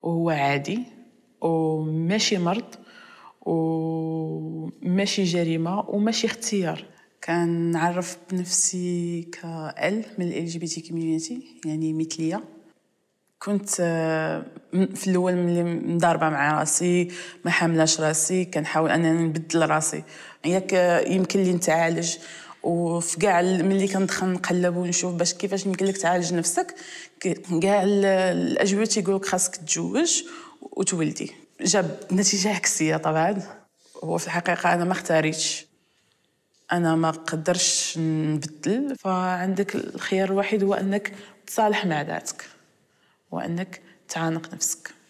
وهو عادي وماشي مرض وماشي جريمة وماشي اختيار. كنعرف بنفسي كال من ال LGBT community، يعني مثلية. كنت في الاول ملي مضاربه مع راسي ما حاملاش راسي، كنحاول انني نبدل راسي ياك يمكن لي نتعالج. وفي كاع ملي كندخل نقلب ونشوف باش كيفاش يمكن لك تعالج نفسك، كاع الاجوبه تيقولوا خاصك تتزوج وتولدي. جاب نتيجه عكسيه طبعا. هو في الحقيقه انا ما اختاريتش، انا ما قدرش نبدل. فعندك الخيار الوحيد هو انك تصالح مع ذاتك وانك تعانق نفسك.